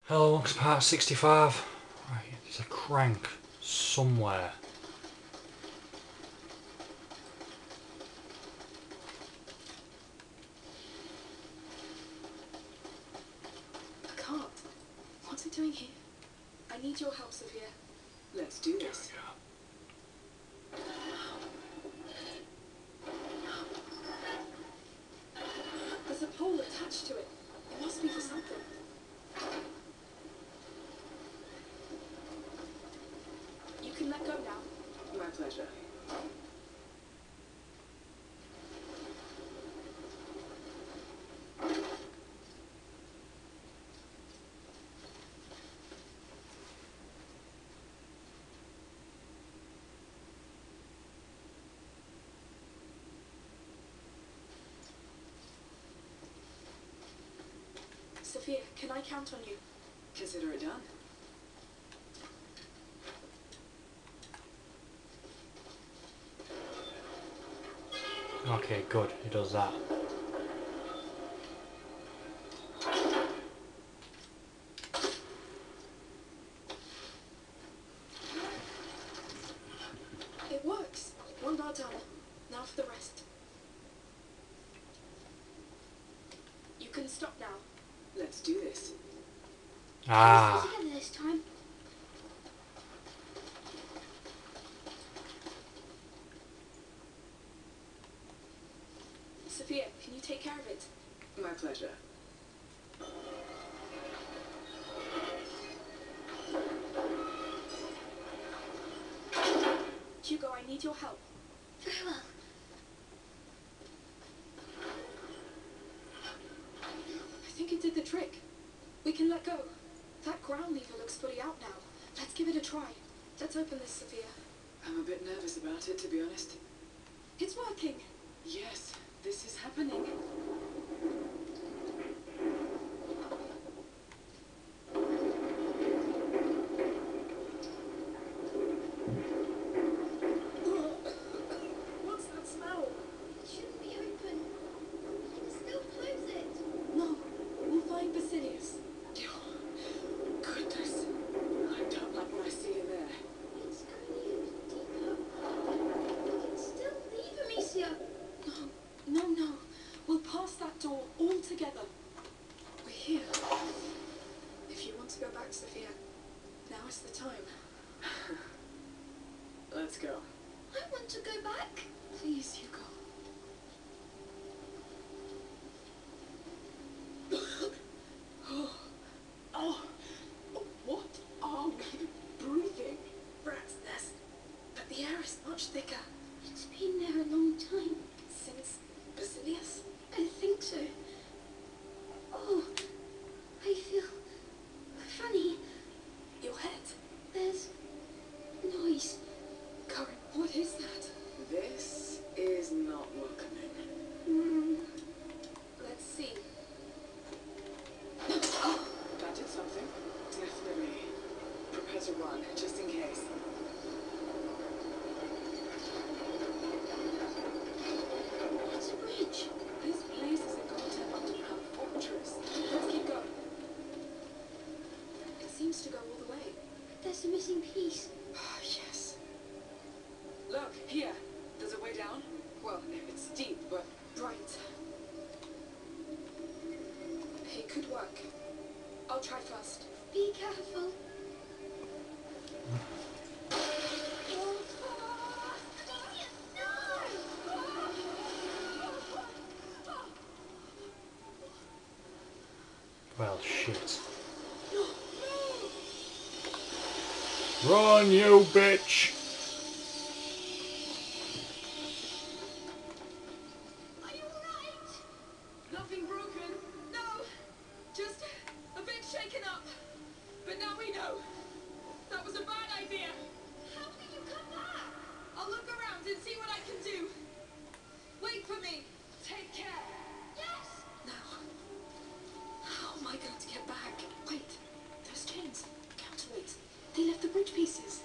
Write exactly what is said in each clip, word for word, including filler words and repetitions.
Hello, welcome to part sixty-five. Right, there's a crank somewhere. I can't. What's it doing here? I need your help, Sophia. Let's do this. There's a pole attached to it. It must be for something. You can let go now. My pleasure. Sophia, can I count on you? Consider it done. Okay, good, he does that. It works. One bar done. Now for the rest. You can stop now. Let's do this. Ah, Together this time. Sophia, can you take care of it? My pleasure. Hugo, I need your help. Very well. I think it did the trick. We can let go. That ground lever looks fully out now. Let's give it a try. Let's open this, Sophia. I'm a bit nervous about it, to be honest. It's working. Yes, this is happening. What's that smell? It shouldn't be open. You can still close it. No, we'll find Basilius. Goodness. I don't like what I see in there. It's only a bit deeper. You can still leave, Amicia. No, no, no. We'll pass that door all together. We're here. If you want to go back, Sophia, now is the time. Let's go. I want to go back. Please, Hugo. Oh, what are we breathing? Rat's nest. But the air is much thicker. It's been there a long time. Since Basilius? I think so. Oh, I feel funny. Your head. There's noise. Corin, what is that? This is not welcoming. Mm, Let's see. That did something. Definitely. Prepare to run, just in case. it's a bridge. This place is a goddamn underground fortress. Let's keep going. It seems to go all the way. There's a missing piece. Yes. Look, here. There's a way down. Well, it's steep, but Right. It could work. I'll try first. Be careful. well, shit. Run, you bitch! Are you alright? Nothing broken. No. Just a bit shaken up. But now we know. That was a bad idea. How did you come back? I'll look around and see what I can do. Wait for me. Take care. Yes. Now. How am I going to get back? Wait. Those chains. Counterweights. They left the bridge pieces.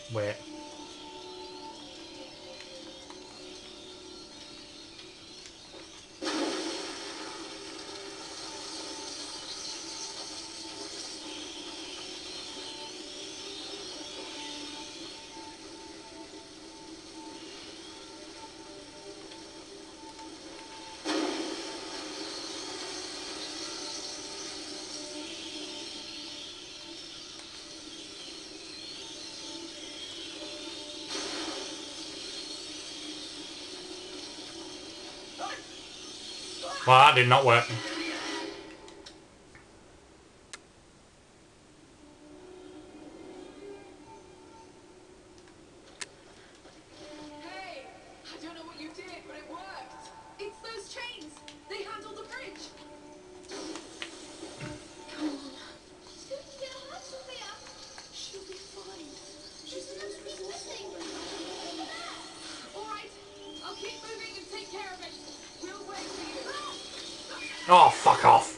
Wait. Well, that did not work. Hey, I don't know what you did, but it worked. It's those chains. They handle the bridge. Come on. She's going to get hurt, Sophia. She'll be fine. She's She's the most nothing resourceful missing. woman. All right, I'll keep moving and take care of it. We'll wait for you. Oh, fuck off.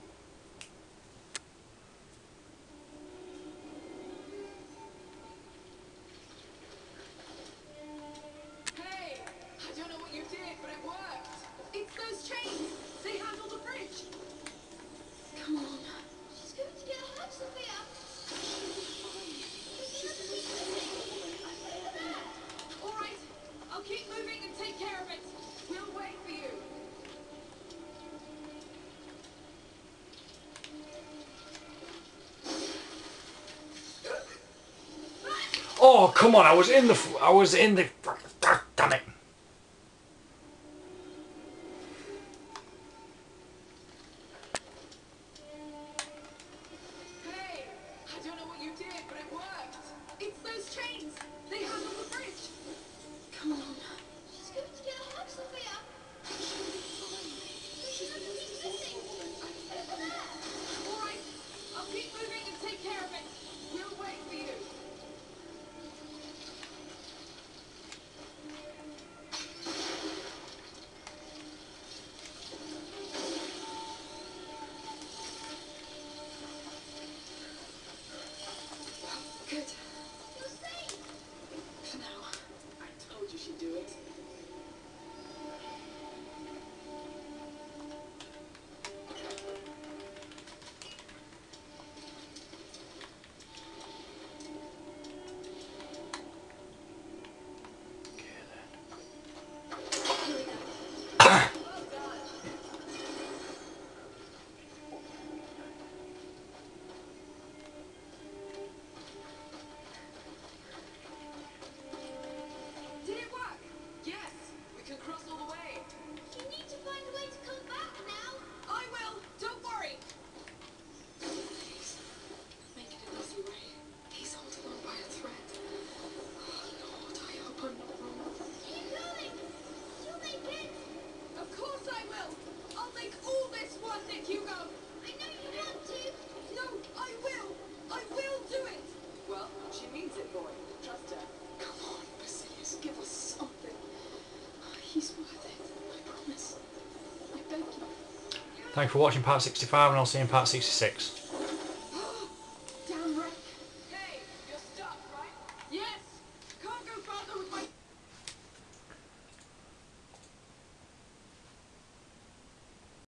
Hey, I don't know what you did, but it worked. It's those chains. They handle the bridge. Come on. She's going to get hurt, Sophia. She'll be fine. She's the most resourceful woman I've ever met. All right, I'll keep moving and take care of it. We'll wait for you. Oh, come on! I was in the. f- I was in the. ah, Damn it! Hey, I don't know what you did, but it worked. It's those chains. They handle the bridge. Come on. She's going to get hurt, Sophia. She'll be fine. She's the most resourceful woman I've ever met. All right, I'll keep moving and take care of it. We'll wait for you. Good. You're safe. For now. I told you she'd do it. Here we go. Well done. Did it work? Yes, we can cross all the way. You need to find a way to come back now. I will. Don't worry. Please. Make it an easy way. He's holding on by a thread. Oh, Lord, I hope I'm not wrong. Keep going. You'll make it. Of course I will. I'll make all this worth it, Hugo. I know you want to. No, I will. I will do it. Well, she means it, boy. Trust her. Come on, Basilius, give us something. He's worth it. I promise. I beg you. Thank you for watching part sixty-five, and I'll see you in part sixty-six.